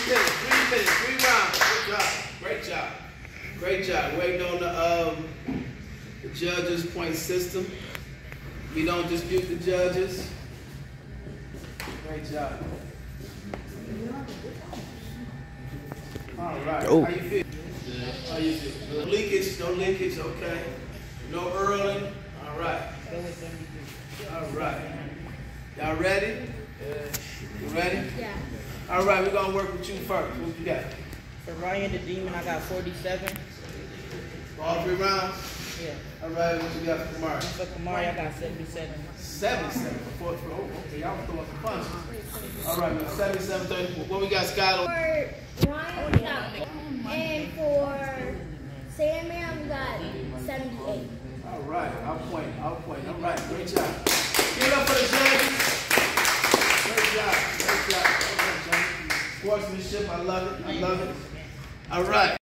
minutes, 3 rounds. Good job. Great job. Great job. Waiting on the judges' point system. We don't dispute the judges. Great job. All right. Oh. How you feel? How you feel? No leakage, okay. No earling. All right. All right. Y'all ready? You ready? Yeah. All right, we're gonna work with you first. What you got? For Ryan the Demon, I got 47. For all 3 rounds? Yeah. All right, what you got for Kamari? For Kamari, I got 77. 77 for okay, y'all throwing some punches. All right, man, 77, 30. What we got, Skylar? For Ryan, we got, and for Sandman, we got 78. All right, I'll point. All right, great job. Give it up for the judges. Great job. Sportsmanship, I love it. All right.